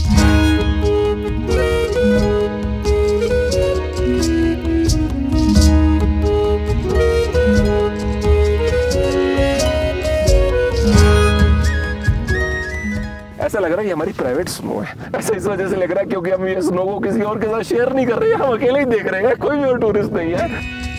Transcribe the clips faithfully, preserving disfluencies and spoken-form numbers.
ऐसा लग रहा है कि हमारी प्राइवेट स्नो है। ऐसा इस वजह से लग रहा है क्योंकि हम ये स्नो को किसी और के साथ शेयर नहीं कर रहे हैं, हम अकेले ही देख रहे हैं, कोई भी और टूरिस्ट नहीं है।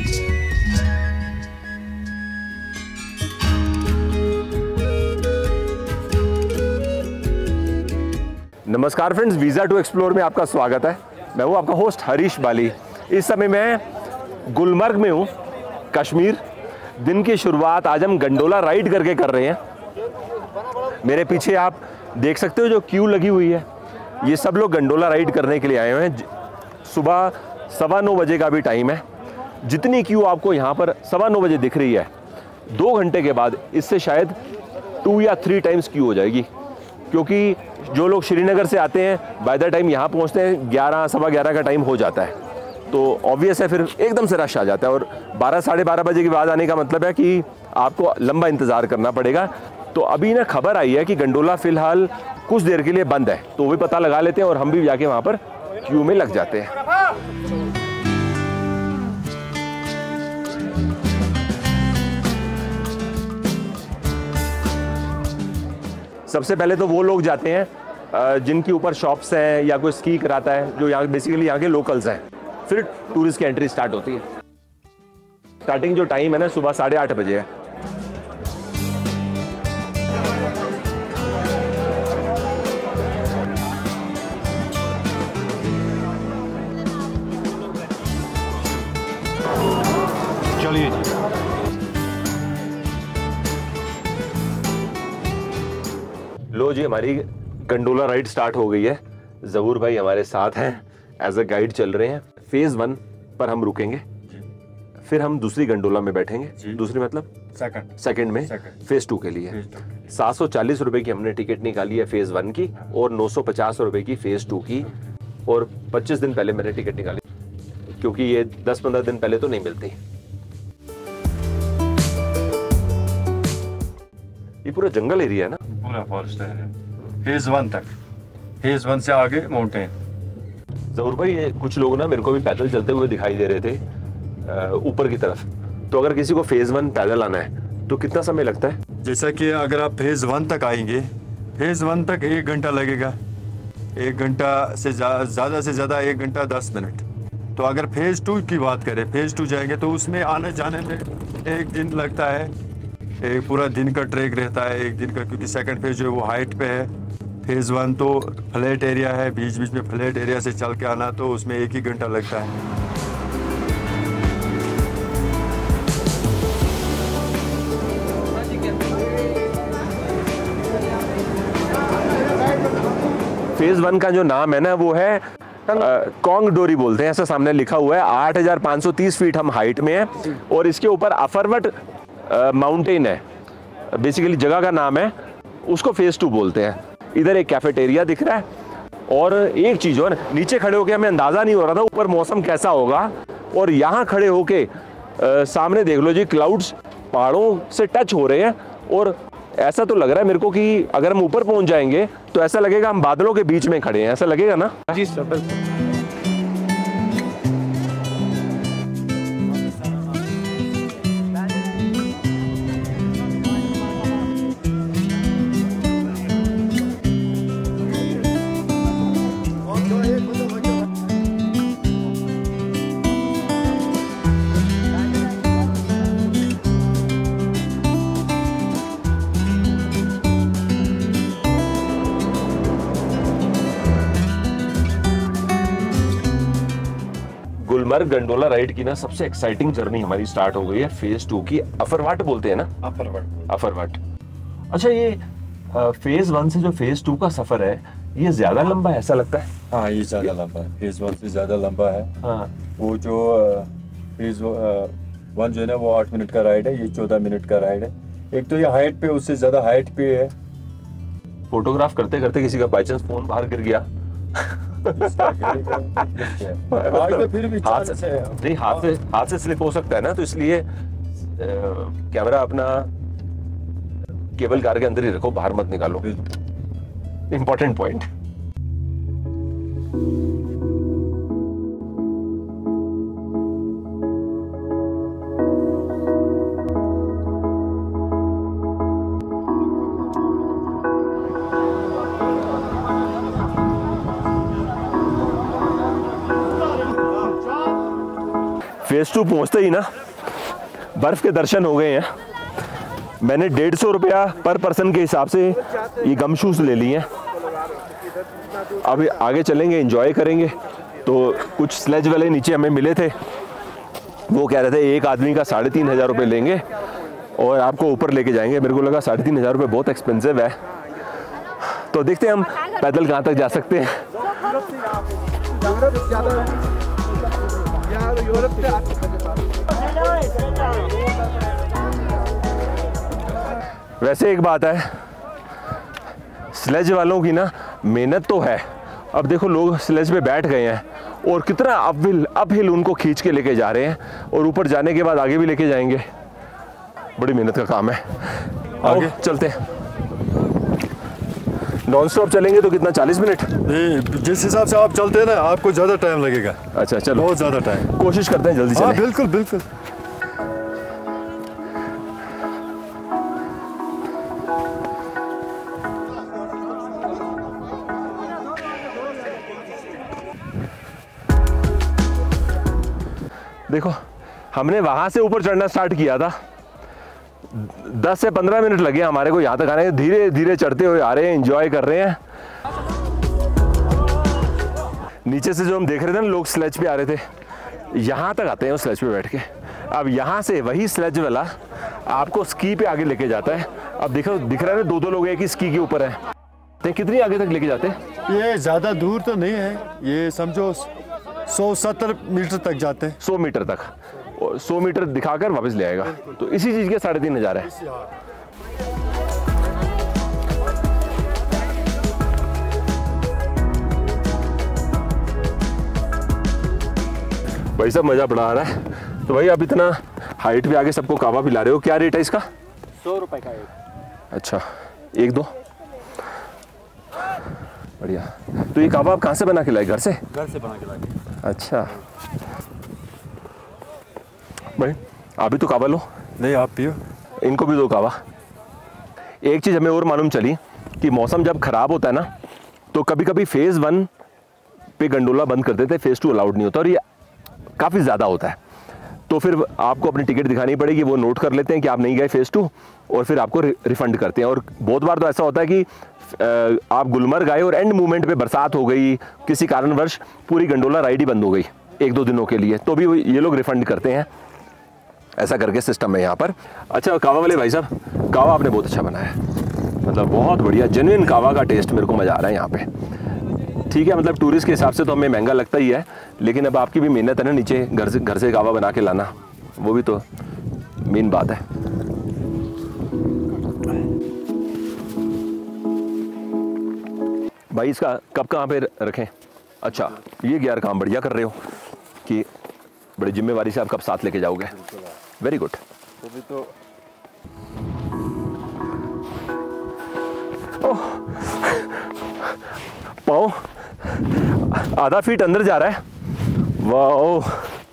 नमस्कार फ्रेंड्स, वीज़ा टू एक्सप्लोर में आपका स्वागत है। मैं हूँ आपका होस्ट हरीश बाली। इस समय मैं गुलमर्ग में हूँ, कश्मीर। दिन की शुरुआत आज हम गंडोला राइड करके कर रहे हैं। मेरे पीछे आप देख सकते हो जो क्यू लगी हुई है, ये सब लोग गंडोला राइड करने के लिए आए हुए हैं। सुबह सवा नौ बजे का भी टाइम है। जितनी क्यू आपको यहाँ पर सवा नौ बजे दिख रही है, दो घंटे के बाद इससे शायद टू या थ्री टाइम्स क्यू हो जाएगी, क्योंकि जो लोग श्रीनगर से आते हैं बाय द टाइम यहाँ पहुँचते हैं ग्यारह सवा ग्यारह का टाइम हो जाता है। तो ऑब्वियस है फिर एकदम से रश आ जाता है, और बारह साढ़े बारह बजे के बाद आने का मतलब है कि आपको लंबा इंतज़ार करना पड़ेगा। तो अभी ना खबर आई है कि गंडोला फिलहाल कुछ देर के लिए बंद है, तो वो भी पता लगा लेते हैं और हम भी जाके वहाँ पर क्यू में लग जाते हैं। सबसे पहले तो वो लोग जाते हैं जिनके ऊपर शॉप्स हैं या कोई स्की कराता है, जो यहाँ बेसिकली यहाँ के लोकल्स हैं। फिर टूरिस्ट की एंट्री स्टार्ट होती है। स्टार्टिंग जो टाइम है ना, सुबह साढ़े आठ बजे है। चलिए लो जी, हमारी गंडोला राइड स्टार्ट हो गई है। जहूर भाई हमारे साथ हैं, एज अ गाइड चल रहे हैं। फेज वन पर हम रुकेंगे, फिर हम दूसरी गंडोला में बैठेंगे। दूसरी मतलब सेकंड सेकंड में सेकंड। फेज टू के लिए सात सौ चालीस रुपए की हमने टिकट निकाली है फेज वन की, और नौ सौ पचास रुपए की फेज टू की। और पच्चीस दिन पहले मैंने टिकट निकाली, क्योंकि ये दस पंद्रह दिन पहले तो नहीं मिलती। ये पूरा जंगल एरिया है ना, पूरा फॉरेस्ट एरिया। फेज वन तक, फेज वन से आगे माउंटेन। जरूर भाई, ये कुछ लोग ना मेरे को भी पैदल चलते हुए दिखाई दे रहे थे ऊपर की तरफ। तो अगर किसी को फेज वन पैदल आना है तो कितना समय लगता है? जैसा कि अगर आप फेज वन तक आएंगे, फेज वन तक एक घंटा लगेगा, एक घंटा से ज़्यादा से ज़्यादा एक घंटा दस मिनट। तो अगर फेज टू की बात करें, फेज टू जाएंगे तो उसमें आने जाने में एक दिन लगता है, एक पूरा दिन का ट्रैक रहता है एक दिन का, क्योंकि सेकंड फेज जो है वो हाइट पे है। फेज वन तो फ्लैट एरिया है, बीच बीच में फ्लैट एरिया से चल के आना, तो उसमें एक ही घंटा लगता है। फेज वन का जो नाम है ना, वो है कॉन्ग डोरी बोलते हैं, ऐसा सामने लिखा हुआ है। आठ हजार पाँच सौ तीस फीट हम हाइट में है, और इसके ऊपर अफरवट माउंटेन है, बेसिकली जगह का नाम है, उसको फेज टू बोलते हैं। इधर एक कैफेटेरिया दिख रहा है, और एक चीज और, नीचे खड़े होके हमें अंदाजा नहीं हो रहा था ऊपर मौसम कैसा होगा, और यहाँ खड़े होके सामने देख लो जी, क्लाउड्स पहाड़ों से टच हो रहे हैं। और ऐसा तो लग रहा है मेरे को कि अगर हम ऊपर पहुंच जाएंगे तो ऐसा लगेगा हम बादलों के बीच में खड़े हैं, ऐसा लगेगा ना जी सर। गुलमर्ग गंडोला राइड की ना सबसे एक्साइटिंग जर्नी हमारी स्टार्ट हो गई है फेज टू की। अफरवट बोलते हैं ना, अफरवट अफरवट। अच्छा, ये फेज वन से जो फेज टू का सफर है, ये ज्यादा लंबा है ऐसा लगता है? हाँ, ये ज्यादा लंबा है, फेज वन से ज्यादा लंबा है। हाँ, वो जो फेज वन जो है ना वो आठ मिनट का राइड है, ये चौदह मिनट का राइड है। एक तो ये हाइट पे, उससे ज्यादा हाइट पे है। फोटोग्राफ करते करते किसी का बाई चांस फोन बाहर गिर गया आज तो फिर भी हाथ से नहीं, हाथ से हाथ से स्लिप हो सकता है ना, तो इसलिए कैमरा अपना केबल कार के अंदर ही रखो, बाहर मत निकालो। Important point. फेज टू पहुंचते ही ना बर्फ के दर्शन हो गए हैं। मैंने डेढ़ सौ रुपया पर पर्सन के हिसाब से ये गम शूज ले लिए हैं। अब आगे चलेंगे, एंजॉय करेंगे। तो कुछ स्लेज वाले नीचे हमें मिले थे, वो कह रहे थे एक आदमी का साढ़े तीन हजार रुपये लेंगे और आपको ऊपर लेके जाएंगे। मेरे को लगा साढ़े तीन हजार रुपये बहुत एक्सपेंसिव है, तो देखते हैं हम पैदल कहाँ तक जा सकते हैं। वैसे एक बात है, स्लेज वालों की ना मेहनत तो है। अब देखो लोग स्लेज पे बैठ गए हैं और कितना अपहिल अपहिल उनको खींच के लेके जा रहे हैं और ऊपर जाने के बाद आगे भी लेके जाएंगे। बड़ी मेहनत का काम है। आगे चलते हैं। नॉन स्टॉप चलेंगे तो कितना, चालीस मिनट? नहीं, जिस हिसाब से आप चलते हैं ना आपको ज़्यादा टाइम लगेगा। अच्छा चलो, बहुत ज़्यादा टाइम। कोशिश करते हैं जल्दी हाँ, चलें। बिल्कुल बिल्कुल। देखो हमने वहां से ऊपर चढ़ना स्टार्ट किया था, दस से पंद्रह मिनट लगे हमारे को यहाँ तक आने। धीरे धीरे चढ़ते हुए आ रहे हैं, एंजॉय कर रहे हैं। नीचे से जो हम देख रहे थे ना लोग स्लेज पे आ रहे थे, यहाँ तक आते हैं उस स्लेज पे बैठ के। अब यहाँ से वही स्लेज वाला आपको स्की पे आगे लेके जाता है। अब देखो दिख रहा है ना, दो दो लोग एक ही स्की के ऊपर है। तो कितनी आगे तक लेके जाते हैं? ये ज़्यादा दूर तो नहीं है, ये समझो सौ सत्तर मीटर तक जाते हैं। सौ मीटर तक, सौ मीटर दिखाकर वापस ले आएगा। तो इसी चीज के साढ़े तीन हजार है। भाई साहब मजा बड़ा आ रहा है। तो भाई आप इतना हाइट पे आके सबको कावा पिला रहे हो, क्या रेट है इसका? सौ रुपए का एक। अच्छा, एक दो, बढ़िया। तो ये कावा आप कहाँ से बना के लाए? घर से? घर से बना के लाए। अच्छा भाई आप भी तो कावा लो। नहीं, आप पियो। इनको भी दो कावा। एक चीज़ हमें और मालूम चली कि मौसम जब खराब होता है ना, तो कभी कभी फेज़ वन पे गंडोला बंद कर देते हैं, फेज़ टू अलाउड नहीं होता और ये काफ़ी ज़्यादा होता है। तो फिर आपको अपनी टिकट दिखानी पड़ेगी, वो नोट कर लेते हैं कि आप नहीं गए फेज़ टू और फिर आपको रिफंड करते हैं। और बहुत बार तो ऐसा होता है कि आप गुलमर्ग आए और एंड मोमेंट पे बरसात हो गई, किसी कारणवश पूरी गंडोला राइड ही बंद हो गई एक दो दिनों के लिए, तो भी ये लोग रिफंड करते हैं। ऐसा करके सिस्टम है यहाँ पर। अच्छा कावा वाले भाई साहब, कावा आपने बहुत अच्छा बनाया है, मतलब बहुत बढ़िया जेन्युइन कावा का टेस्ट मेरे को मज़ा आ रहा है यहाँ पे। ठीक है, मतलब टूरिस्ट के हिसाब से तो हमें महंगा लगता ही है, लेकिन अब आपकी भी मेहनत है ना, नीचे घर से घर से कावा बना के लाना, वो भी तो मेन बात है। भाई इसका कब कहाँ पे रखें? अच्छा ये यार काम बढ़िया कर रहे हो कि बड़ी जिम्मेवारी से आप कब साथ लेके जाओगे। Very good. तो भी तो ओह पाँव आधा फीट अंदर जा रहा है। वाह,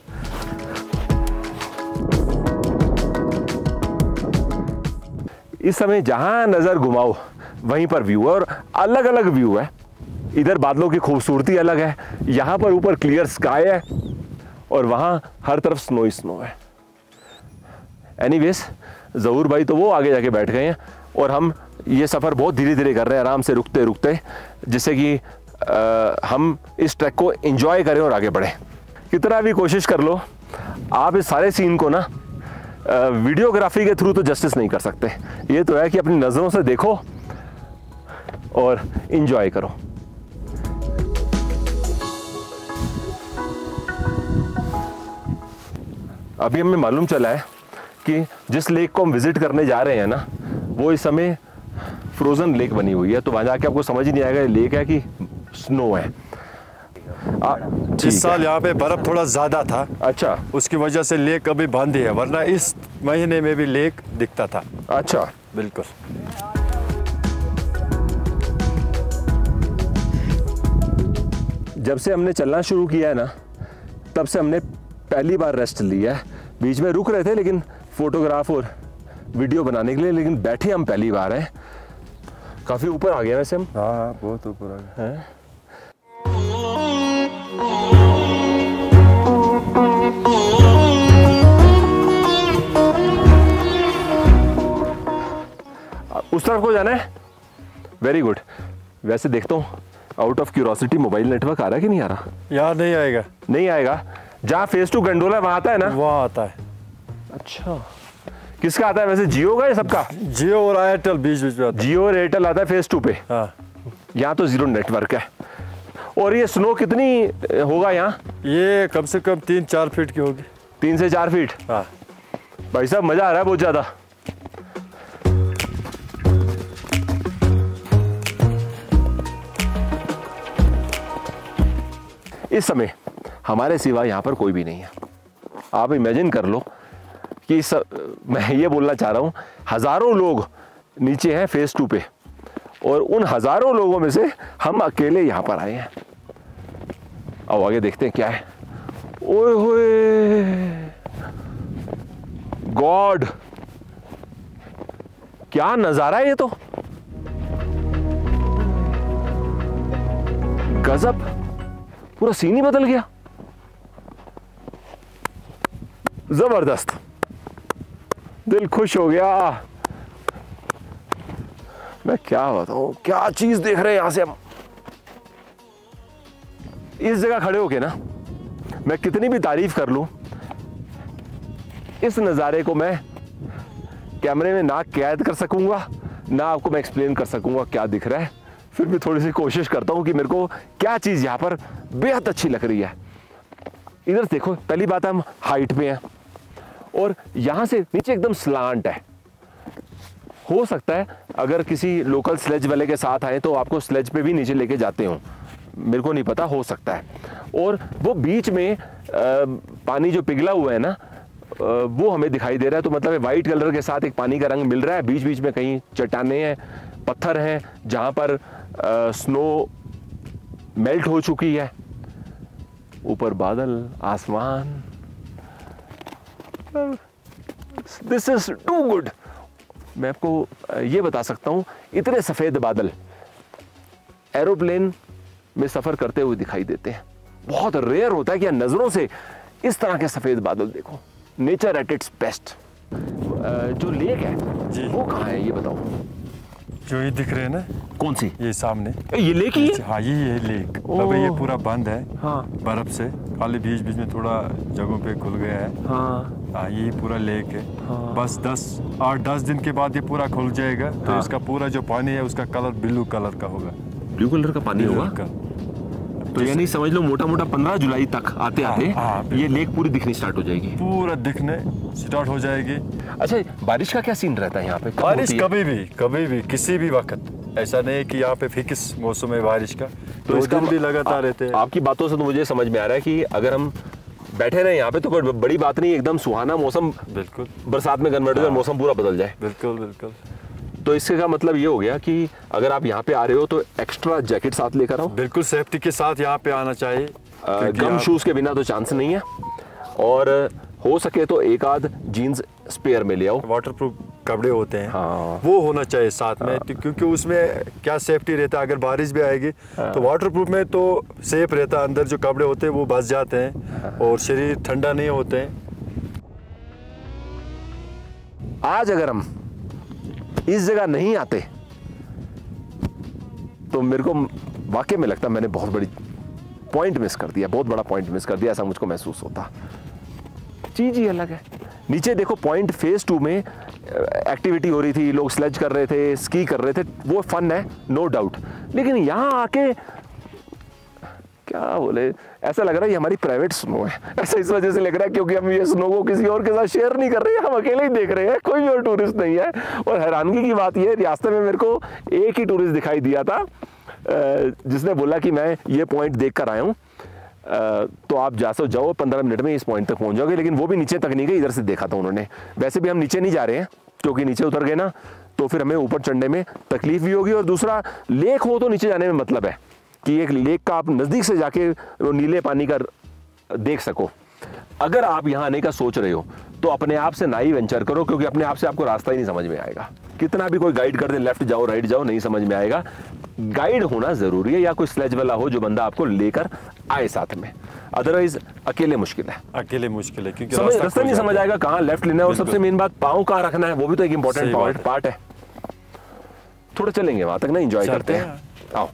इस समय जहां नजर घुमाओ वहीं पर व्यू है और अलग अलग व्यू है। इधर बादलों की खूबसूरती अलग है, यहाँ पर ऊपर क्लियर स्काई है और वहाँ हर तरफ स्नो ही स्नो है। एनीवेज ज़हूर भाई तो वो आगे जाके बैठ गए हैं और हम ये सफ़र बहुत धीरे धीरे कर रहे हैं, आराम से रुकते रुकते, जिससे कि आ, हम इस ट्रैक को एंजॉय करें और आगे बढ़ें। कितना भी कोशिश कर लो, आप इस सारे सीन को ना वीडियोग्राफी के थ्रू तो जस्टिस नहीं कर सकते। ये तो है कि अपनी नज़रों से देखो और एंजॉय करो। अभी हमें मालूम चला है कि जिस लेक को हम विजिट करने जा रहे हैं ना, वो इस समय फ्रोजन लेक बनी हुई है। तो वहां जाके आपको समझ ही नहीं आएगा ये लेक है कि स्नो है। आ, इस साल यहाँ पे बर्फ थोड़ा ज्यादा था। अच्छा, उसकी वजह से लेक अभी बंद ही है, वरना इस महीने में भी लेक दिखता था। अच्छा बिल्कुल। जब से हमने चलना शुरू किया है ना, तब से हमने पहली बार रेस्ट लिया है। बीच में रुक रहे थे लेकिन फोटोग्राफ और वीडियो बनाने के लिए, लेकिन बैठे हम पहली बार हैं। काफ़ी ऊपर आ गए वैसे हम। हाँ हाँ बहुत ऊपर आ गए हैं। उस तरफ को जाना है। Very good. वैसे देखता हूँ out of curiosity mobile network आ रहा है कि नहीं आ रहा? यहाँ नहीं आएगा। नहीं आएगा। जहाँ फेज टू गंडोला वहाँ आता है ना? वहाँ आता है। अच्छा, किसका आता है वैसे? जियो का या सबका? जियो और एयरटेल बीच बीच में आता है। जियो और एयरटेल आता है फेज टू पे। हाँ, यहाँ तो जीरो नेटवर्क है। और ये स्नो कितनी होगा यहाँ? ये कम से कम तीन चार फीट की होगी। तीन से चार फीट। हाँ भाई साहब मजा आ रहा है बहुत ज्यादा। इस समय हमारे सिवा यहाँ पर कोई भी नहीं है। आप इमेजिन कर लो कि स... मैं ये बोलना चाह रहा हूँ, हजारों लोग नीचे हैं फेज टू पे, और उन हजारों लोगों में से हम अकेले यहाँ पर आए हैं। अब आगे देखते हैं क्या है। ओए होए गॉड, क्या नजारा है ये तो। गजब, पूरा सीन ही बदल गया। जबरदस्त, दिल खुश हो गया। मैं क्या बताऊं, क्या चीज देख रहे हैं यहां से हम। इस जगह खड़े होके ना मैं कितनी भी तारीफ कर लूं, इस नज़ारे को मैं कैमरे में ना कैद कर सकूंगा, ना आपको मैं एक्सप्लेन कर सकूंगा क्या दिख रहा है। फिर भी थोड़ी सी कोशिश करता हूं कि मेरे को क्या चीज़ यहाँ पर बेहद अच्छी लग रही है। इधर देखो, पहली बात हम हाइट पे हैं और यहाँ से नीचे एकदम स्लांट है। हो सकता है अगर किसी लोकल स्लेज वाले के साथ आए तो आपको स्लेज पे भी नीचे लेके जाते हो, मेरे को नहीं पता, हो सकता है। और वो बीच में आ, पानी जो पिघला हुआ है ना, आ, वो हमें दिखाई दे रहा है। तो मतलब वाइट कलर के साथ एक पानी का रंग मिल रहा है। बीच बीच में कहीं चट्टाने हैं, पत्थर हैं जहाँ पर आ, स्नो मेल्ट हो चुकी है। ऊपर बादल, आसमान, दिस इज टू गुड। मैं आपको ये बता सकता हूँ, इतने सफ़ेद बादल एरोप्लेन में सफ़र करते हुए दिखाई देते हैं। बहुत रेयर होता है कि नज़रों से इस तरह के सफ़ेद बादल देखो। Nature at its best. जो लेक है जी, वो कहाँ है ये बताओ? जो ये दिख रहे हैं ना, कौन सी? ये सामने ये लेक ही है? हाँ, ये ये लेक। अभी ये पूरा बंद है हाँ बर्फ से, खाली बीच बीच में थोड़ा जगहों पे खुल गया है। हाँ हाँ, ये पूरा लेक है। हाँ। बस दस आठ दस दिन के बाद ये पूरा खुल जाएगा। तो हाँ। इसका पूरा जो पानी है उसका कलर ब्लू कलर का होगा। ब्लू कलर का पानी होगा? का। तो यानी समझ लो मोटा मोटा पंद्रह जुलाई तक आते आते हाँ, हाँ, ये लेक पूरी दिखनी स्टार्ट हो जाएगी। पूरा दिखने स्टार्ट हो जाएगी। अच्छा, बारिश का क्या सीन रहता है यहाँ पे? कब बारिश होती है? कभी भी कभी भी किसी भी वक्त, ऐसा नहीं कि यहाँ पे फिक्स मौसम है बारिश का। तो दो इसका दिन भी लगातार रहते हैं। आपकी बातों से तो मुझे समझ में आ रहा है कि अगर हम बैठे रहे यहाँ पे तो कोई बड़ी बात नहीं, एकदम सुहाना मौसम, बिल्कुल बरसात में कन्वर्ट हो जाए, मौसम पूरा बदल जाए। बिल्कुल बिल्कुल। तो इसके का मतलब ये हो गया कि अगर आप यहाँ पे आ रहे हो तो एक्स्ट्रा जैकेट साथ लेकर आओ। बिल्कुल सेफ्टी के साथ यहाँ पे आना चाहिए। क्योंकि गम आप- शूज के बिना तो चांस नहीं है। और हो सके तो एक आध जीन्स स्पेयर में ले आओ। वाटरप्रूफ कपड़े होते हैं, हाँ। वो होना चाहिए साथ में। तो क्योंकि उसमें क्या सेफ्टी रहता है, अगर बारिश भी आएगी तो वाटरप्रूफ में तो सेफ रहता है। अंदर जो कपड़े होते हैं वो बच जाते हैं और शरीर ठंडा नहीं होते हैं। आज अगर हम इस जगह नहीं आते तो मेरे को वाकई में लगता मैंने बहुत बड़ी पॉइंट मिस कर दिया, बहुत बड़ा पॉइंट मिस कर दिया, ऐसा मुझको महसूस होता। चीज ही अलग है। नीचे देखो, पॉइंट फेज टू में एक्टिविटी हो रही थी, लोग स्लेज कर रहे थे, स्की कर रहे थे, वो फन है नो डाउट। लेकिन यहाँ आके क्या बोले, ऐसा लग रहा है ये हमारी प्राइवेट स्नो है। ऐसा इस वजह से लग रहा है क्योंकि हम ये स्नो को किसी और के साथ शेयर नहीं कर रहे हैं, हम अकेले ही देख रहे हैं, कोई भी और टूरिस्ट नहीं है। और हैरानगी की बात ये, रास्ते में मेरे को एक ही टूरिस्ट दिखाई दिया था जिसने बोला कि मैं ये पॉइंट देख कर आया हूँ। तो आप जा सो जाओ, पंद्रह मिनट में इस पॉइंट तक पहुँच जाओगे। लेकिन वो भी नीचे तक नहीं गए, इधर से देखा था उन्होंने। वैसे भी हम नीचे नहीं जा रहे हैं क्योंकि नीचे उतर गए ना तो फिर हमें ऊपर चढ़ने में तकलीफ भी होगी, और दूसरा लेक हो तो नीचे जाने में मतलब है। कि एक लेक का आप नज़दीक से जाके वो नीले पानी का देख सको। अगर आप यहाँ आने का सोच रहे हो तो अपने आप से ना ही वेंचर करो, क्योंकि अपने आप से आपको रास्ता ही नहीं समझ में आएगा। कितना भी कोई गाइड कर दे, लेफ्ट जाओ राइट जाओ, नहीं समझ में आएगा। गाइड होना जरूरी है, या कोई स्लेज वाला हो जो बंदा आपको लेकर आए साथ में, अदरवाइज अकेले मुश्किल है। अकेले मुश्किल है क्योंकि समझ रास्ता नहीं समझ आएगा, कहाँ लेफ्ट लेना है, और सबसे मेन बात पाँव कहाँ रखना है, वो भी तो एक इंपॉर्टेंट पार्ट पार्ट है। थोड़ा चलेंगे वहां तक ना, एंजॉय करते हैं, आओ।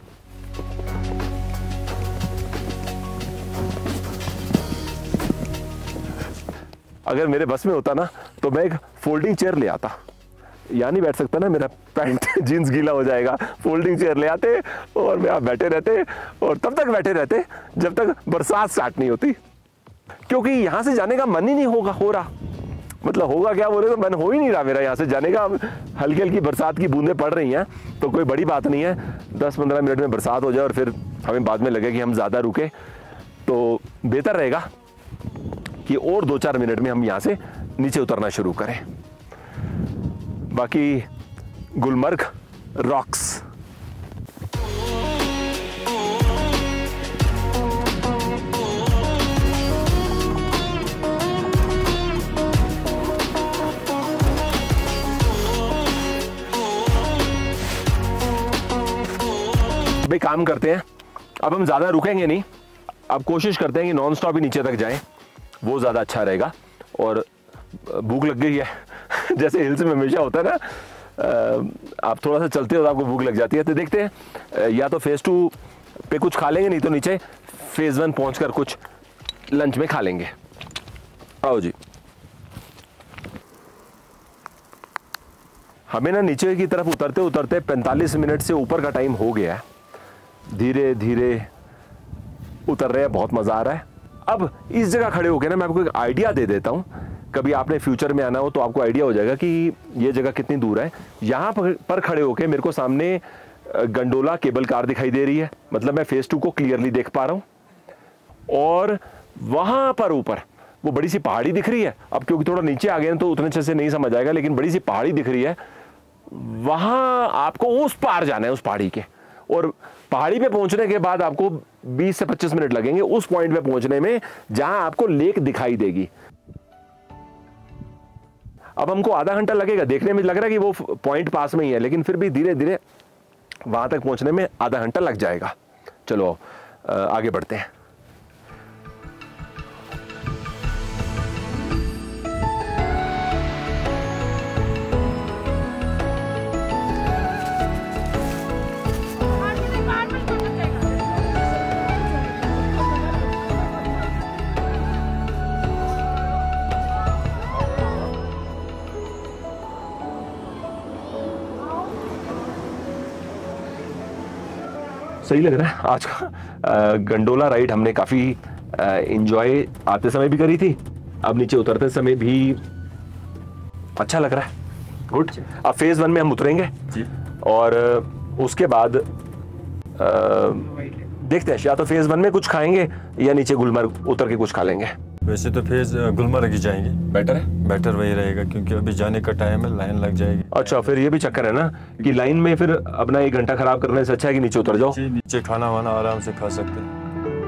अगर मेरे बस में होता ना तो मैं एक फोल्डिंग चेयर ले आता, यहाँ नहीं बैठ सकता ना, मेरा पैंट जीन्स गीला हो जाएगा। फोल्डिंग चेयर ले आते और मैं आप बैठे रहते, और तब तक बैठे रहते जब तक बरसात स्टार्ट नहीं होती, क्योंकि यहाँ से जाने का मन ही नहीं होगा हो रहा। मतलब होगा क्या बोले तो मन हो ही नहीं रहा मेरा यहाँ से जाने का। हल्की हल्की बरसात की बूंदें पड़ रही हैं तो कोई बड़ी बात नहीं है, दस पंद्रह मिनट में बरसात हो जाए और फिर हमें बाद में लगे कि हम ज़्यादा रुके तो बेहतर रहेगा कि और दो चार मिनट में हम यहाँ से नीचे उतरना शुरू करें। बाकी गुलमर्ग रॉक्स। भाई काम करते हैं, अब हम ज़्यादा रुकेंगे नहीं, अब कोशिश करते हैं कि नॉन स्टॉप ही नीचे तक जाएं, वो ज़्यादा अच्छा रहेगा। और भूख लग गई है जैसे हिल्स में हमेशा होता है ना, आप थोड़ा सा चलते हो तो आपको भूख लग जाती है। तो देखते हैं, या तो फेज़ टू पे कुछ खा लेंगे, नहीं तो नीचे फेज़ वन पहुंचकर कुछ लंच में खा लेंगे। आओ जी। हमें ना नीचे की तरफ उतरते उतरते पैंतालीस मिनट से ऊपर का टाइम हो गया है। धीरे धीरे उतर रहे हैं, बहुत मज़ा आ रहा है। अब इस जगह खड़े होकर ना मैं आपको एक आइडिया दे देता हूँ, कभी आपने फ्यूचर में आना हो तो आपको आइडिया हो जाएगा कि ये जगह कितनी दूर है। यहाँ पर खड़े होकर मेरे को सामने गंडोला केबल कार दिखाई दे रही है, मतलब मैं फेज़ टू को क्लियरली देख पा रहा हूँ। और वहाँ पर ऊपर वो बड़ी सी पहाड़ी दिख रही है। अब क्योंकि थोड़ा नीचे आ गए हैं तो उतने अच्छे से नहीं समझ आएगा, लेकिन बड़ी सी पहाड़ी दिख रही है। वहाँ आपको उस पार जाना है, उस पहाड़ी के, और पहाड़ी पे पहुंचने के बाद आपको बीस से पच्चीस मिनट लगेंगे उस पॉइंट पे पहुंचने में जहां आपको लेक दिखाई देगी। अब हमको आधा घंटा लगेगा, देखने में लग रहा है कि वो पॉइंट पास में ही है, लेकिन फिर भी धीरे धीरे वहां तक पहुंचने में आधा घंटा लग जाएगा। चलो आगे बढ़ते हैं। सही लग रहा है आज का गंडोला राइड। हमने काफ़ी एंजॉय आते समय भी करी थी, अब नीचे उतरते समय भी अच्छा लग रहा है। गुड। अब फेज़ वन में हम उतरेंगे जी, और उसके बाद आ, देखते हैं, या तो फेज़ वन में कुछ खाएंगे या नीचे गुलमर्ग उतर के कुछ खा लेंगे। वैसे तो फेज गुलमर्ग ही जाएंगे, बेटर है, बेटर वही रहेगा क्योंकि अभी जाने का टाइम है, लाइन लग जाएगी। अच्छा, फिर ये भी चक्कर है ना कि लाइन में फिर अपना एक घंटा खराब करने से अच्छा है कि नीचे उतर जाओ। नीचे खाना वाना आराम से खा सकते हैं।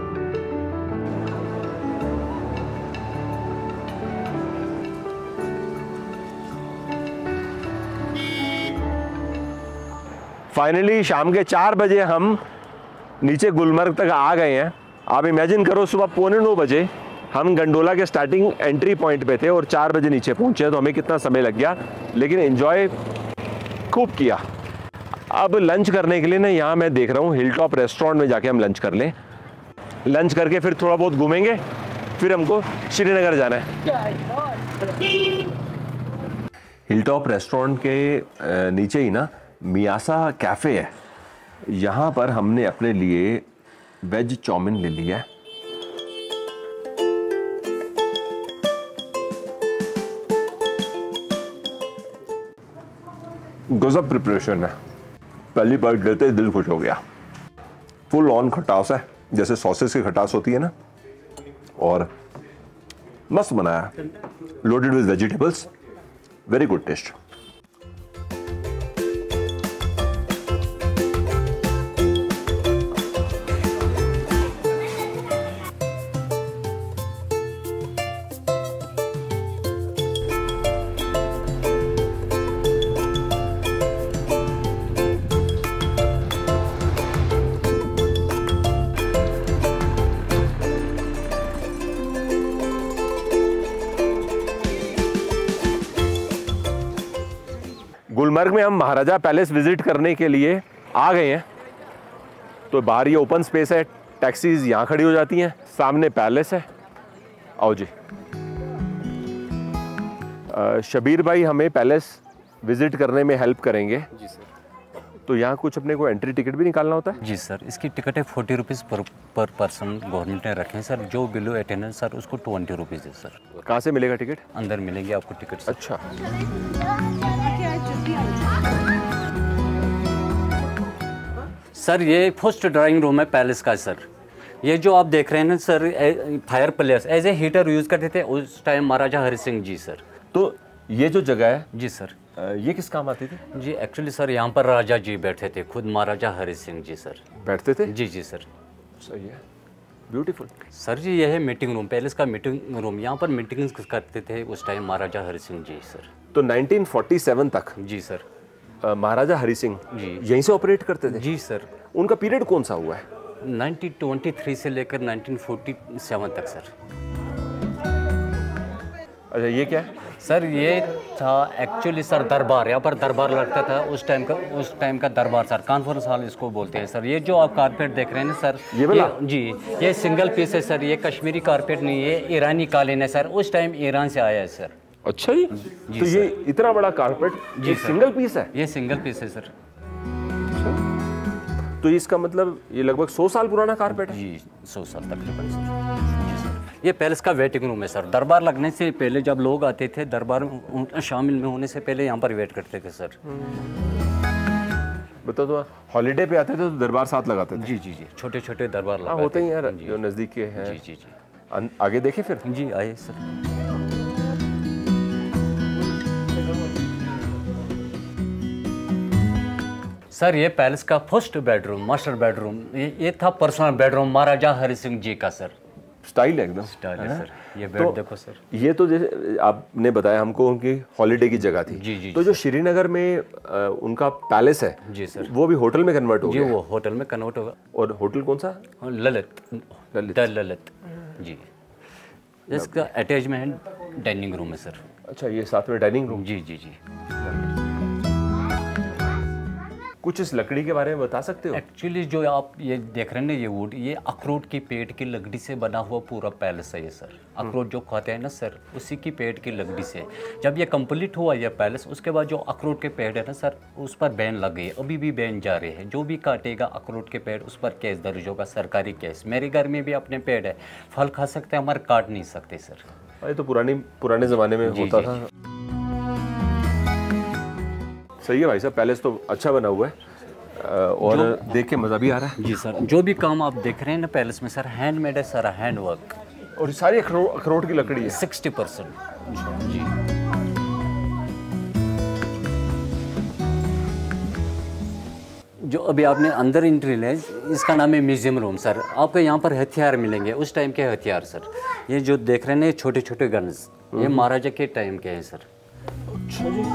फाइनली शाम के चार बजे हम नीचे गुलमर्ग तक आ गए हैं। आप इमेजिन करो, सुबह पौने नौ बजे हम गंडोला के स्टार्टिंग एंट्री पॉइंट पे थे और चार बजे नीचे पहुंचे, तो हमें कितना समय लग गया, लेकिन एंजॉय खूब किया। अब लंच करने के लिए ना यहाँ मैं देख रहा हूँ हिल टॉप रेस्टोरेंट में जाके हम लंच कर लें। लंच करके फिर थोड़ा बहुत घूमेंगे, फिर हमको श्रीनगर जाना है। हिल टॉप रेस्टोरेंट के नीचे ही ना मियासा कैफ़े है, यहाँ पर हमने अपने लिए वेज चाउमीन ले लिया है। गजब प्रिपरेशन है, पहली बार लेते ही दिल खुश हो गया। फुल ऑन खटास है, जैसे सॉसेस की खटास होती है ना, और मस्त बनाया, loaded with vegetables, very good taste. Gulmarg में हम महाराजा पैलेस विजिट करने के लिए आ गए हैं। तो बाहर ये ओपन स्पेस है, टैक्सीज यहाँ खड़ी हो जाती हैं, सामने पैलेस है। आओ जी। आ, शबीर भाई हमें पैलेस विजिट करने में हेल्प करेंगे। जी सर। तो यहाँ कुछ अपने को एंट्री टिकट भी निकालना होता है? जी सर, इसकी टिकट है forty rupees per per person government ने रखे हैं सर। जो बिलो एटेन है सर उसको ट्वेंटी रुपीज़ है सर। कहाँ से मिलेगा टिकट? अंदर मिलेगी आपको टिकट सर। अच्छा। सर ये फर्स्ट ड्राइंग रूम है पैलेस का सर। ये जो आप देख रहे हैं ना sir, fireplace as a heater use करते थे उस टाइम महाराजा हरि सिंह जी सर। तो ये जो जगह है जी सर, ये किस काम आती थी? जी एक्चुअली सर यहाँ पर राजा जी बैठे थे, खुद महाराजा हरि सिंह जी सर बैठते थे? जी जी सर। सही है, ब्यूटीफुल। सर जी ये है मीटिंग रूम, पैलेस का मीटिंग रूम। यहाँ पर मीटिंग्स करते थे उस टाइम महाराजा हरि सिंह जी सर। तो नाइनटीन फोर्टी सेवन तक जी सर। अ, महाराजा हरि सिंह जी यहीं से ऑपरेट करते थे? जी सर। उनका पीरियड कौन सा हुआ है? नाइनटीन ट्वेंटी थ्री से लेकर नाइनटीन फोर्टी सेवन तक सर। अच्छा, ये क्या है? सर ये था एक्चुअली सर दरबार, यहाँ पर दरबार लगता था उस टाइम का, उस टाइम का दरबार सर, कॉन्फ्रेंस हॉल इसको बोलते हैं सर। ये जो आप कारपेट देख रहे हैं ना सर, ये वाला? जी ये सिंगल पीस है सर। ये कश्मीरी कारपेट नहीं है, ईरानी कालीन है सर। उस टाइम ईरान से आया है सर। अच्छा जी, जी तो सर। ये इतना बड़ा कारपेट जी ये सर। सिंगल पीस है? ये सिंगल पीस है सर। तो इसका मतलब ये लगभग सौ साल पुराना कारपेट है? जी सौ साल तकरीबन सर। जी सर। ये पैलेस का वेटिंग रूम है सर। दरबार लगने से पहले जब लोग आते थे दरबार में शामिल में होने से पहले यहाँ पर वेट करते थे सर। बताओ, तो हॉलीडे पे आते थे तो दरबार साथ लगाते थे? जी जी जी, छोटे छोटे दरबार हाँ, लगाते होते ही यार, जी। जो नज़दीक के हैं। जी जी जी अन- आगे देखे फिर? जी आइए सर। सर ये पैलेस का फर्स्ट बेडरूम, मास्टर बेडरूम, ये ये था पर्सनल बेडरूम महाराजा हरि सिंह जी का सर। स्टाइल है एकदम। स्टाइल है सर। ये बेड तो देखो सर। ये तो जैसे आपने बताया हमको उनकी हॉलीडे की जगह थी। जी, जी, तो जो श्रीनगर में अ, उनका पैलेस है, जी सर, वो भी होटल में कन्वर्ट हो जी गया? वो होटल में कन्वर्ट होगा। और होटल कौन सा? ललित ललित। द ललित जी। इसका अटैच में है डाइनिंग रूम है सर। अच्छा, ये साथ में डाइनिंग रूम। जी जी जी। कुछ इस लकड़ी के बारे में बता सकते हो? एक्चुअली जो आप ये देख रहे हैं ना, ये वुड, ये अखरोट की पेड़ की लकड़ी से बना हुआ पूरा पैलेस है ये सर। अखरोट जो खाते हैं ना सर, उसी की पेड़ की लकड़ी से जब ये कंप्लीट हुआ ये पैलेस, उसके बाद जो अखरोट के पेड़ है ना सर, उस पर बैन लग गई। अभी भी बैन जा रहे हैं। जो भी काटेगा अखरोट के पेड़ उस पर केस दर्ज होगा, सरकारी केस। मेरे घर में भी अपने पेड़ है, फल खा सकते हैं, हमारे काट नहीं सकते सर। ये तो पुरानी पुराने ज़माने में जी, होता जी, था। सही है भाई साहब, पैलेस तो अच्छा बना हुआ है अ, और देख के मज़ा भी आ रहा है। जी सर। जो भी काम आप देख रहे हैं ना पैलेस में सर, हैंडमेड है सारा, हैंड वर्क। और सारी अखरोट अखरोट की लकड़ी है? सिक्सटी परसेंट जी। जो अभी आपने अंदर एंट्री ले, इसका नाम है म्यूजियम रूम सर। आपको यहाँ पर हथियार मिलेंगे, उस टाइम के हथियार सर। ये जो देख रहे हैं छोटे छोटे गन्स, ये महाराजा के टाइम के हैं सर। अच्छा जी,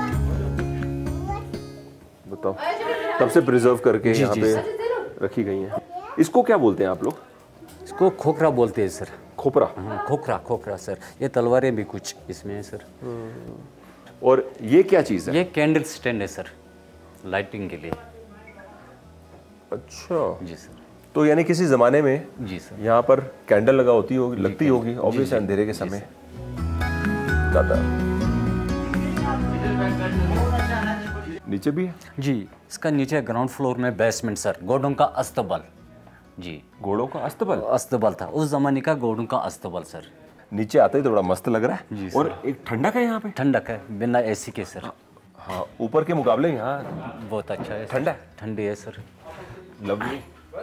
बताओ, तब से प्रिजर्व करके यहाँ पे रखी गई हैं। इसको क्या बोलते हैं आप लोग? इसको खोखरा बोलते हैं सर। खोपरा? हाँ, खोखरा खोखरा सर। ये तलवारें भी कुछ इसमें है सर। और ये क्या चीज़ है? ये कैंडल स्टैंड है सर, लाइटिंग के लिए। अच्छा जी सर। तो यानी किसी ज़माने में जी सर। यहाँ पर कैंडल लगा होती होगी, लगती होगी ऑब्वियस, अंधेरे के समय ज़्यादा। नीचे भी है? जी, इसका नीचे ग्राउंड फ्लोर में बेसमेंट सर, घोड़ों का अस्तबल। जी, घोड़ों का अस्तबल? अस्तबल था उस जमाने का, घोड़ों का अस्तबल सर। नीचे आते ही तो बड़ा मस्त लग रहा है। जी सर। और एक ठंडक है यहाँ पे? ठंडक है बिना एसी के सर। हाँ, ऊपर के मुकाबले यहाँ बहुत अच्छा है। ठंडा है? ठंडी है सर। लवली।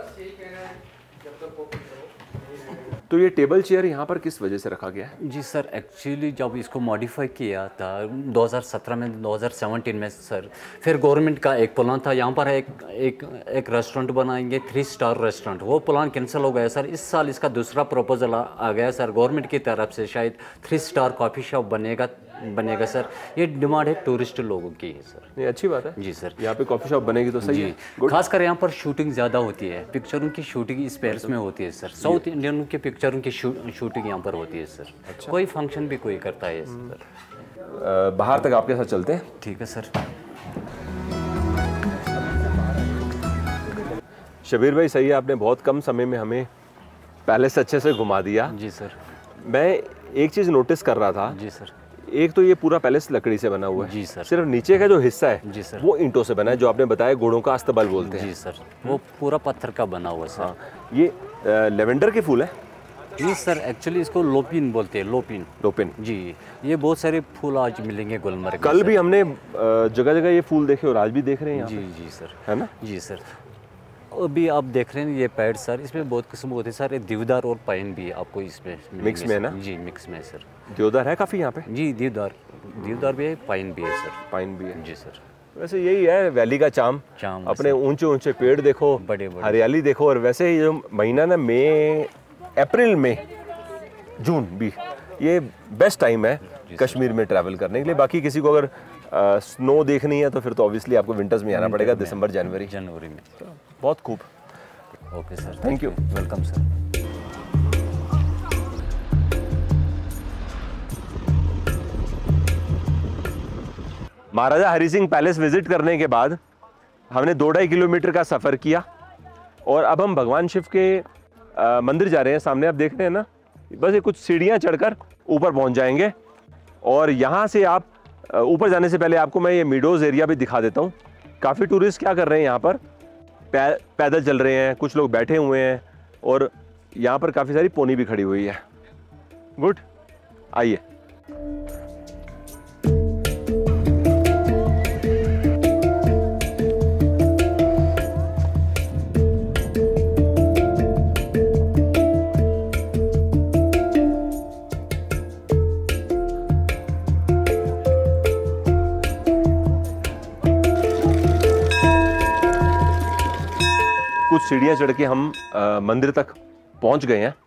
तो ये टेबल चेयर यहाँ पर किस वजह से रखा गया है? जी सर, एक्चुअली जब इसको मॉडिफाई किया था दो हज़ार सत्रह में, दो हज़ार सत्रह में सर, फिर गवर्नमेंट का एक प्लान था यहाँ पर एक एक एक रेस्टोरेंट बनाएंगे, थ्री स्टार रेस्टोरेंट। वो प्लान कैंसिल हो गया सर। इस साल इसका दूसरा प्रपोजल आ, आ गया सर गवर्नमेंट की तरफ से, शायद थ्री स्टार कॉफ़ी शॉप बनेगा बनेगा सर। ये डिमांड है टूरिस्ट लोगों की है सर। नहीं, अच्छी बात है। जी सर। यहाँ पे कॉफ़ी शॉप बनेगी तो सही जी, है। खासकर यहाँ पर शूटिंग ज़्यादा होती है, पिक्चरों की शूटिंग इस पैलेस में होती है सर। साउथ इंडियन की पिक्चरों की शूटिंग यहाँ पर होती है सर। अच्छा। कोई फंक्शन भी कोई करता है सर। अ, बाहर तक आपके साथ चलते हैं। ठीक है सर। शबीर भाई सही है, आपने बहुत कम समय में हमें पैलेस अच्छे से घुमा दिया। जी सर। मैं एक चीज़ नोटिस कर रहा था। जी सर। एक तो ये पूरा पैलेस लकड़ी से बना हुआ है। जी सर। सिर्फ नीचे का जो हिस्सा है जी सर, वो ईंटों से बना है, जो आपने बताया घोड़ों का अस्तबल बोलते हैं। जी सर, वो पूरा पत्थर का बना हुआ है सर। हाँ, ये लेवेंडर के फूल है। जी सर, एक्चुअली इसको लोपिन बोलते हैं, लोपिन। लोपिन। जी, ये बहुत सारे फूल आज मिलेंगे गुलमर्ग में। कल भी हमने जगह जगह ये फूल देखे और आज भी देख रहे हैं यहाँ जी पे। जी सर, है ना? जी सर। अभी आप देख रहे हैं ये पेड़ सर, इसमें बहुत किस्म होते हैं सर, ये देवदार और पाइन भी आपको इसमें मिक्स में है ना? जी मिक्स में है सर। देवदार है काफ़ी यहाँ पे। जी देवदार, देवदार भी है, पाइन भी है सर। पाइन भी है। जी सर। वैसे यही है वैली का चाम। चाम अपने ऊंचे ऊंचे पेड़ देखो, बड़े बड़े हरियाली देखो। और वैसे ये जो महीना ना मई, अप्रैल में जून भी, ये बेस्ट टाइम है कश्मीर में ट्रैवल करने के लिए। बाकी किसी को अगर स्नो देखनी है तो फिर तो ऑब्वियसली आपको विंटर्स में आना पड़ेगा, दिसंबर जनवरी जनवरी में। बहुत खूब। Okay sir, thank you, welcome sir. Maharaja Hari Singh palace visit करने के बाद हमने दो ढाई किलोमीटर का सफ़र किया और अब हम भगवान शिव के आ, मंदिर जा रहे हैं। सामने आप देख रहे हैं ना, बस ये कुछ सीढ़ियाँ चढ़कर ऊपर पहुंच जाएंगे। और यहाँ से आप ऊपर जाने से पहले आपको मैं ये मीडोज़ एरिया भी दिखा देता हूँ। काफ़ी टूरिस्ट क्या कर रहे हैं यहाँ पर, पै, पैदल चल रहे हैं, कुछ लोग बैठे हुए हैं और यहाँ पर काफ़ी सारी पोनी भी खड़ी हुई है। गुड, आइए। कुछ सीढ़ियां चढ़ के हम आ, मंदिर तक पहुंच गए हैं।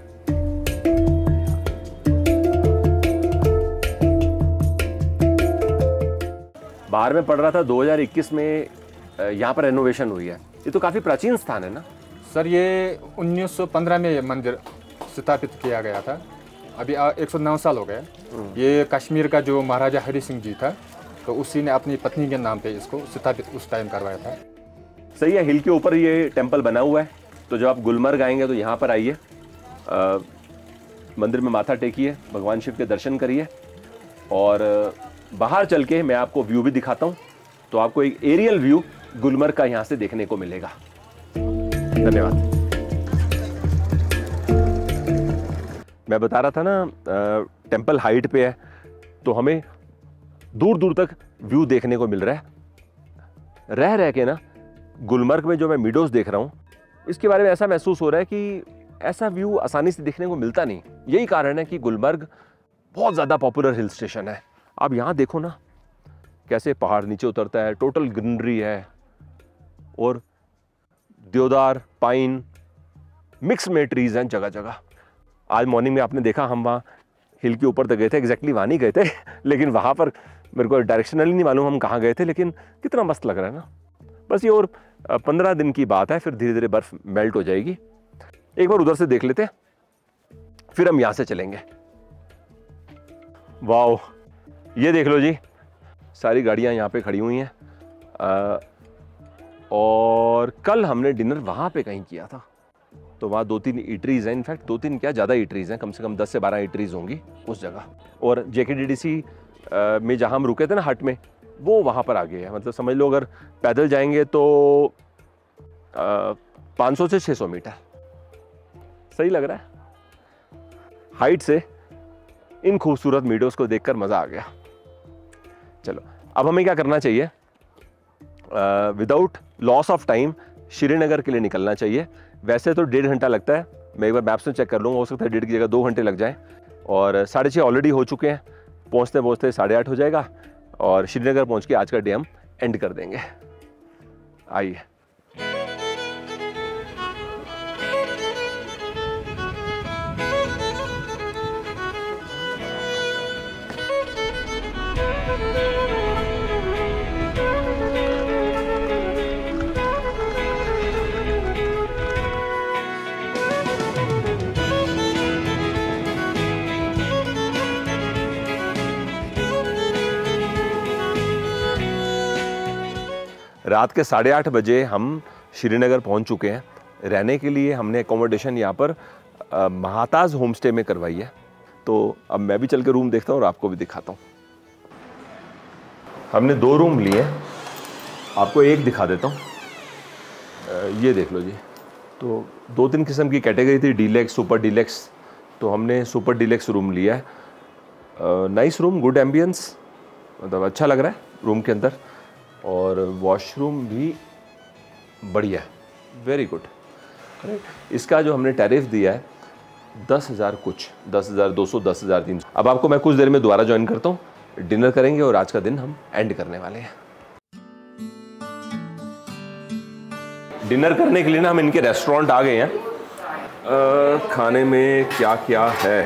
बाहर में पढ़ रहा था दो हज़ार इक्कीस में यहाँ पर रेनोवेशन हुई है। ये तो काफी प्राचीन स्थान है ना सर? ये उन्नीस सौ पंद्रह में ये मंदिर स्थापित किया गया था। अभी एक सौ नौ साल हो गए। ये कश्मीर का जो महाराजा हरि सिंह जी था, तो उसी ने अपनी पत्नी के नाम पे इसको स्थापित उस टाइम करवाया था। सही है, हिल के ऊपर ये टेंपल बना हुआ है। तो जब आप गुलमर्ग आएंगे तो यहाँ पर आइए, मंदिर में माथा टेकिए, भगवान शिव के दर्शन करिए और बाहर चल के मैं आपको व्यू भी दिखाता हूँ। तो आपको एक एरियल व्यू गुलमर्ग का यहाँ से देखने को मिलेगा। धन्यवाद। मैं बता रहा था ना, टेंपल हाइट पे है तो हमें दूर दूर तक व्यू देखने को मिल रहा है। रह रह के ना गुलमर्ग में जो मैं मीडोज देख रहा हूँ, इसके बारे में ऐसा महसूस हो रहा है कि ऐसा व्यू आसानी से देखने को मिलता नहीं। यही कारण है कि गुलमर्ग बहुत ज़्यादा पॉपुलर हिल स्टेशन है। आप यहाँ देखो ना कैसे पहाड़ नीचे उतरता है, टोटल ग्रीनरी है और देवदार, पाइन, मिक्स में ट्रीज हैं जगह जगह। आज मॉर्निंग में आपने देखा हम वहाँ हिल के ऊपर तक गए थे, एग्जैक्टली वहाँ नहीं गए थे लेकिन वहाँ पर मेरे को डायरेक्शनली नहीं मालूम हम कहाँ गए थे, लेकिन कितना मस्त लग रहा है ना। बस ये और पंद्रह दिन की बात है, फिर धीरे धीरे बर्फ मेल्ट हो जाएगी। एक बार उधर से देख लेते हैं, फिर हम यहाँ से चलेंगे। वाओ, ये देख लो जी, सारी गाड़ियाँ यहाँ पे खड़ी हुई हैं। आ, और कल हमने डिनर वहाँ पे कहीं किया था, तो वहाँ दो तीन ईटरीज हैं। इनफैक्ट दो तीन क्या ज़्यादा ईटरीज हैं, कम से कम दस से बारह ईटरीज होंगी उस जगह। और जेकेडीडीसी में जहाँ हम रुके थे ना हट में, वो वहाँ पर आगे है। मतलब समझ लो अगर पैदल जाएंगे तो पाँच सौ से छह सौ मीटर। सही लग रहा है। हाइट से इन खूबसूरत मीडोज को देखकर मज़ा आ गया। चलो अब हमें क्या करना चाहिए, without loss of time Srinagar के लिए निकलना चाहिए। वैसे तो डेढ़ घंटा लगता है, मैं एक बार मैप्स में चेक कर लूँगा, हो सकता है डेढ़ की जगह दो घंटे लग जाए। और साढ़े छः ऑलरेडी हो चुके हैं, पहुँचते पहुँचते साढ़े आठ हो जाएगा और श्रीनगर पहुँच के आज का डे हम एंड कर देंगे। आइए। रात के साढ़े आठ बजे हम श्रीनगर पहुंच चुके हैं। रहने के लिए हमने एकोमोडेशन यहाँ पर महाताज होम स्टे में करवाई है। तो अब मैं भी चल के रूम देखता हूँ और आपको भी दिखाता हूँ। हमने दो रूम लिए, आपको एक दिखा देता हूँ। ये देख लो जी। तो दो तीन किस्म की कैटेगरी थी, डीलक्स, सुपर डीलक्स। तो हमने सुपर डीलक्स रूम लिया है। नाइस रूम, गुड एम्बियंस, मतलब अच्छा लग रहा है रूम के अंदर। और वॉशरूम भी बढ़िया है, वेरी गुड। इसका जो हमने टैरिफ दिया है दस हज़ार कुछ, दस हज़ार दो सौ, दस हज़ार तीन सौ। अब आपको मैं कुछ देर में दोबारा ज्वाइन करता हूँ, डिनर करेंगे और आज का दिन हम एंड करने वाले हैं। डिनर करने के लिए ना हम इनके रेस्टोरेंट आ गए हैं। आ, खाने में क्या क्या है,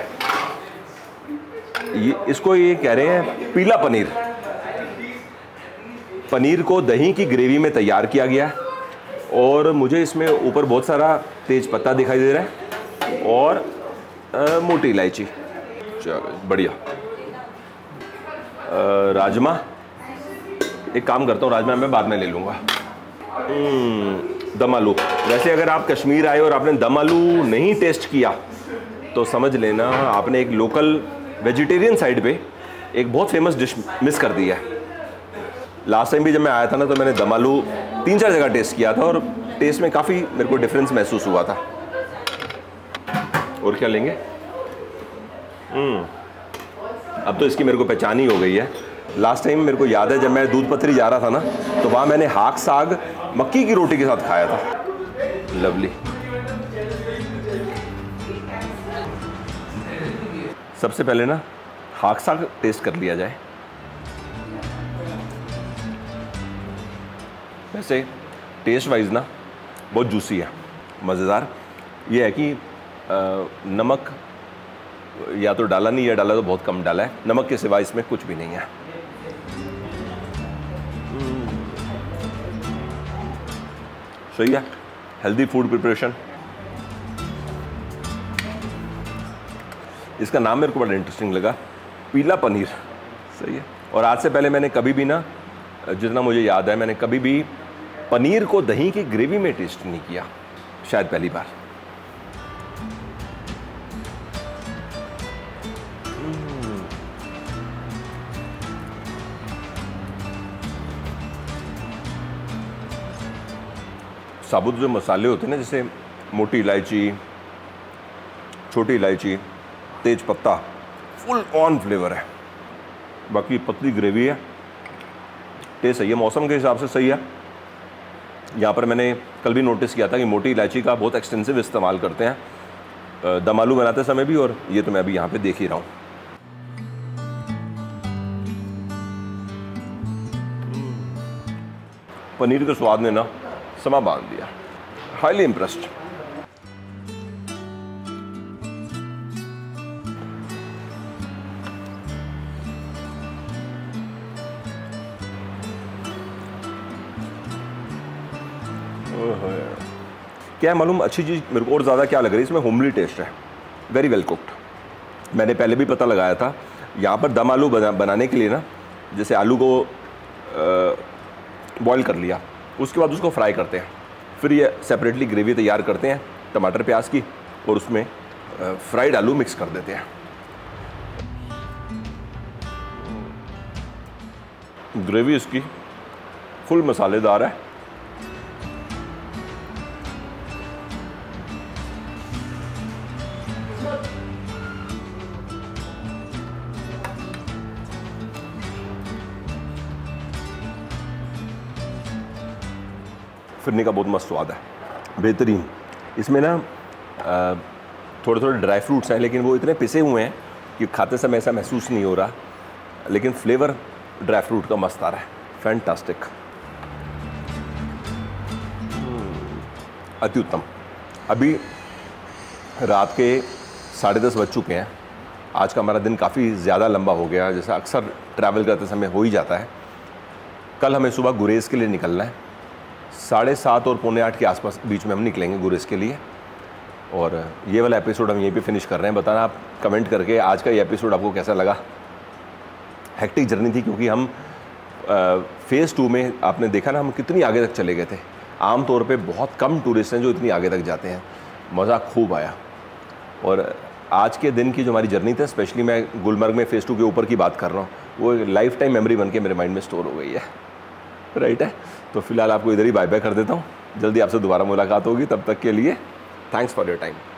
ये इसको ये कह रहे हैं पीला पनीर। पनीर को दही की ग्रेवी में तैयार किया गया है और मुझे इसमें ऊपर बहुत सारा तेज पत्ता दिखाई दे रहा है और आ, मोटी इलायची। चलो बढ़िया। राजमा, एक काम करता हूँ, राजमा मैं बाद में ले लूँगा। दम आलू, वैसे अगर आप कश्मीर आए और आपने दम आलू नहीं टेस्ट किया तो समझ लेना आपने एक लोकल वेजिटेरियन साइड पे एक बहुत फेमस डिश मिस कर दी है। लास्ट टाइम भी जब मैं आया था ना तो मैंने दम आलू तीन चार जगह टेस्ट किया था और टेस्ट में काफ़ी मेरे को डिफरेंस महसूस हुआ था। और क्या लेंगे? हम्म अब तो इसकी मेरे को पहचान ही हो गई है। लास्ट टाइम मेरे को याद है जब मैं दूध पथरी जा रहा था ना तो वहाँ मैंने हाक साग मक्की की रोटी के साथ खाया था। लवली। सबसे पहले ना हाक साग टेस्ट कर लिया जाए। वैसे टेस्ट वाइज ना बहुत जूसी है, मज़ेदार। ये है कि आ, नमक या तो डाला नहीं, या डाला तो बहुत कम डाला है। नमक के सिवा इसमें कुछ भी नहीं है। सही है, हेल्दी फूड प्रिपरेशन। इसका नाम मेरे को बड़ा इंटरेस्टिंग लगा, पीला पनीर। सही है। और आज से पहले मैंने कभी भी ना, जितना मुझे याद है, मैंने कभी भी पनीर को दही की ग्रेवी में टेस्ट नहीं किया, शायद पहली बार। साबुत जो मसाले होते हैं ना, जैसे मोटी इलायची, छोटी इलायची, तेज पत्ता, फुल ऑन फ्लेवर है। बाकी पतली ग्रेवी है, टेस्ट सही है, मौसम के हिसाब से सही है। यहाँ पर मैंने कल भी नोटिस किया था कि मोटी इलायची का बहुत एक्सटेंसिव इस्तेमाल करते हैं दम आलू बनाते समय भी, और ये तो मैं अभी यहाँ पे देख ही रहा हूँ। पनीर के स्वाद ने ना समा बांध दिया। Highly impressed. क्या है मालूम, अच्छी चीज़ मेरे को और ज़्यादा क्या लग रही है, इसमें होमली टेस्ट है, वेरी वेल कुक्ड। मैंने पहले भी पता लगाया था, यहाँ पर दम आलू बना, बनाने के लिए ना, जैसे आलू को बॉईल कर लिया, उसके बाद उसको फ्राई करते हैं, फिर ये सेपरेटली ग्रेवी तैयार करते हैं टमाटर प्याज की, और उसमें फ्राइड आलू मिक्स कर देते हैं। ग्रेवी इसकी फुल मसालेदार है। फिरनी का बहुत मस्त स्वाद है, बेहतरीन। इसमें ना थोड़े थोड़े ड्राई फ्रूट्स हैं, लेकिन वो इतने पिसे हुए हैं कि खाते समय ऐसा महसूस नहीं हो रहा, लेकिन फ्लेवर ड्राई फ्रूट का मस्त आ रहा है। फैंटास्टिक, अति उत्तम। अभी रात के साढ़े दस बज चुके हैं। आज का हमारा दिन काफ़ी ज़्यादा लंबा हो गया, जैसा अक्सर ट्रैवल करते समय हो ही जाता है। कल हमें सुबह गुरेज़ के लिए निकलना है, साढ़े सात और पौने आठ के आसपास बीच में हम निकलेंगे गुरेज़ के लिए। और ये वाला एपिसोड हम यहीं पे फिनिश कर रहे हैं। बताना आप कमेंट करके आज का ये एपिसोड आपको कैसा लगा। हेक्टिक जर्नी थी, क्योंकि हम फेज़ टू में आपने देखा ना हम कितनी आगे तक चले गए थे। आम तौर पे बहुत कम टूरिस्ट हैं जो इतनी आगे तक जाते हैं। मज़ा खूब आया। और आज के दिन की जो हमारी जर्नी थी, स्पेशली मैं गुलमर्ग में फ़ेज़ टू के ऊपर की बात कर रहा हूँ, वो एक लाइफ टाइम मेमोरी बन के मेरे माइंड में स्टोर हो गई है। राइट है। तो फिलहाल आपको इधर ही बाय बाय कर देता हूँ। जल्दी आपसे दोबारा मुलाकात होगी, तब तक के लिए थैंक्स फॉर योर टाइम।